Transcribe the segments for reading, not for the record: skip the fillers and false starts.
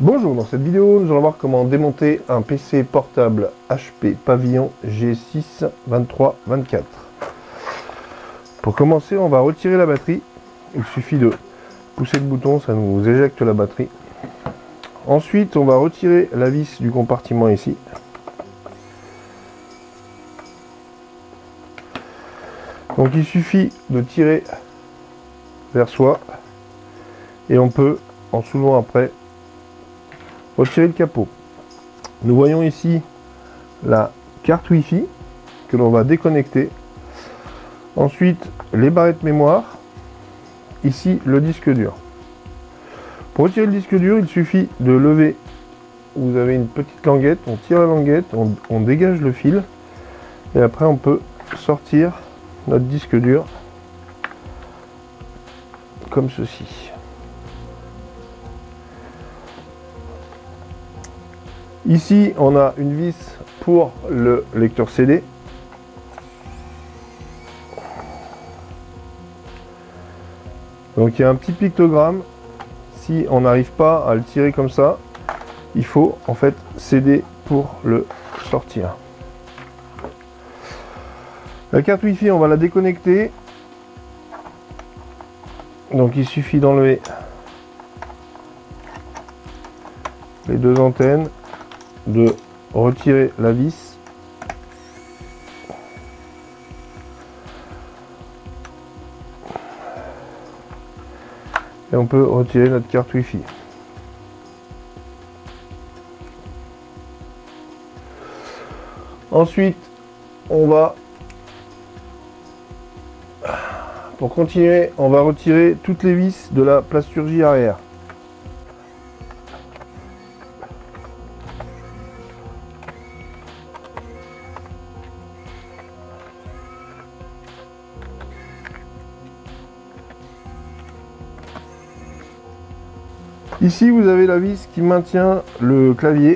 Bonjour, dans cette vidéo, nous allons voir comment démonter un PC portable HP Pavillon G6 2324. Pour commencer, on va retirer la batterie. Il suffit de pousser le bouton, ça nous éjecte la batterie. Ensuite, on va retirer la vis du compartiment ici. Donc il suffit de tirer vers soi et on peut, en soulevant après, retirer le capot. Nous voyons ici la carte Wi-Fi que l'on va déconnecter. Ensuite, les barrettes mémoire. Ici, le disque dur. Pour retirer le disque dur, il suffit de lever. Vous avez une petite languette, on tire la languette, on dégage le fil. Et après, on peut sortir notre disque dur comme ceci. Ici, on a une vis pour le lecteur CD. Donc il y a un petit pictogramme. Si on n'arrive pas à le tirer comme ça, il faut en fait CD pour le sortir. La carte Wi-Fi, on va la déconnecter. Donc il suffit d'enlever les deux antennes, de retirer la vis. Et on peut retirer notre carte Wi-Fi. Ensuite, on va, pour continuer, on va retirer toutes les vis de la plasturgie arrière. Ici, vous avez la vis qui maintient le clavier.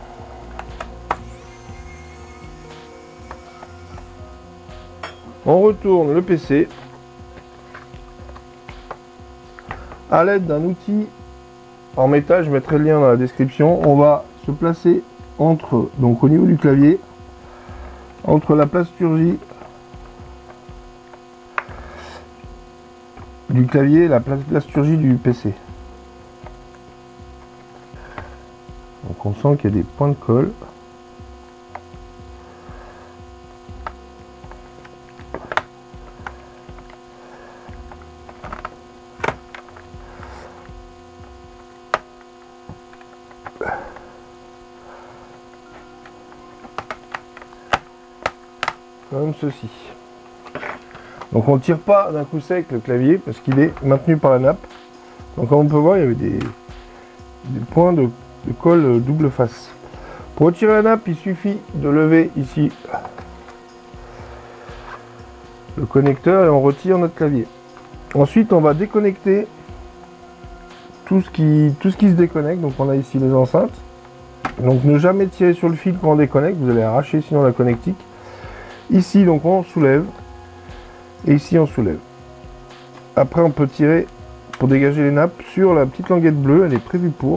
On retourne le PC à l'aide d'un outil en métal. Je mettrai le lien dans la description. On va se placer entre, donc au niveau du clavier, entre la plasturgie du clavier et la plasturgie du PC. Donc on sent qu'il y a des points de colle. Comme ceci. Donc on ne tire pas d'un coup sec le clavier parce qu'il est maintenu par la nappe. Donc comme on peut voir, il y avait des points de colle double face. Pour retirer la nappe, il suffit de lever ici le connecteur et on retire notre clavier. Ensuite, on va déconnecter tout ce qui se déconnecte. Donc on a ici les enceintes. Donc ne jamais tirer sur le fil quand on déconnecte, vous allez arracher sinon la connectique. Ici donc on soulève et ici on soulève. Après on peut tirer pour dégager les nappes sur la petite languette bleue, elle est prévue pour.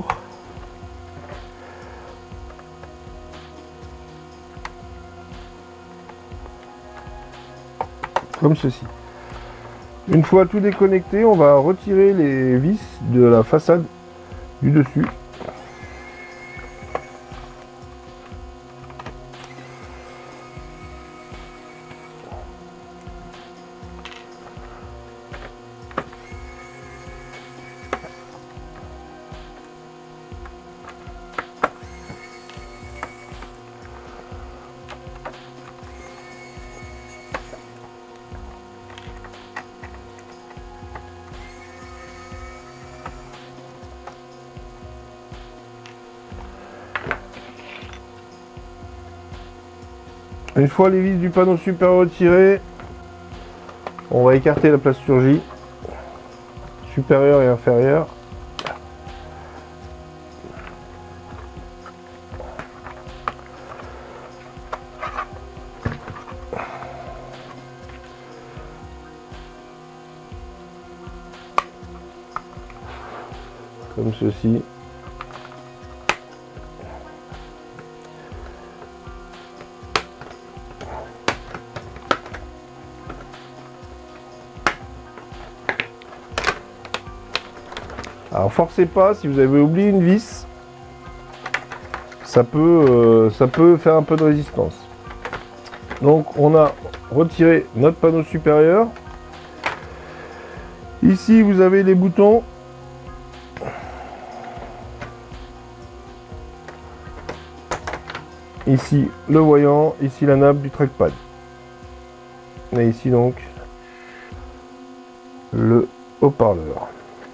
Comme ceci. Une fois tout déconnecté, on va retirer les vis de la façade du dessus. Une fois les vis du panneau supérieur retirées, on va écarter la plasturgie supérieure et inférieure. comme ceci. Alors forcez pas, si vous avez oublié une vis, ça peut faire un peu de résistance. Donc on a retiré notre panneau supérieur. Ici vous avez les boutons. Ici le voyant, ici la nappe du trackpad. Et ici donc le haut-parleur.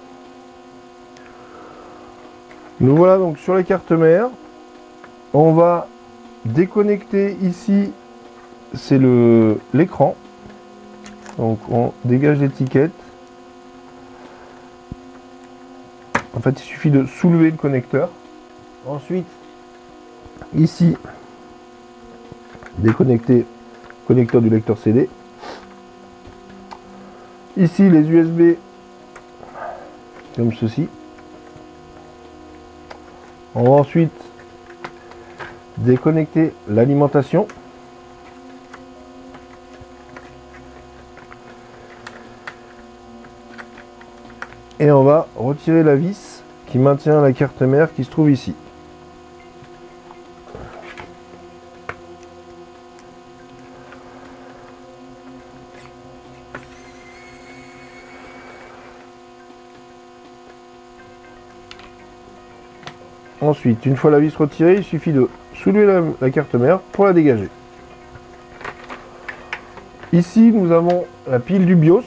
Nous voilà donc sur la carte mère. On va déconnecter ici, c'est l'écran. Donc on dégage l'étiquette. En fait, il suffit de soulever le connecteur. Ensuite, ici, déconnecter le connecteur du lecteur CD. Ici, les USB, comme ceci. On va ensuite déconnecter l'alimentation. Et on va retirer la vis qui maintient la carte mère qui se trouve ici. Ensuite, une fois la vis retirée, il suffit de soulever la carte mère pour la dégager. Ici, nous avons la pile du BIOS.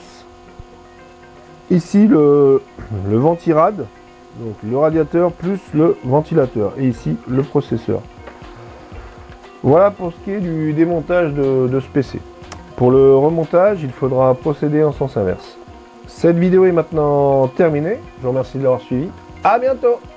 Ici, le ventirad, donc le radiateur plus le ventilateur. Et ici, le processeur. Voilà pour ce qui est du démontage de ce PC. Pour le remontage, il faudra procéder en sens inverse. Cette vidéo est maintenant terminée. Je vous remercie de l'avoir suivi. À bientôt!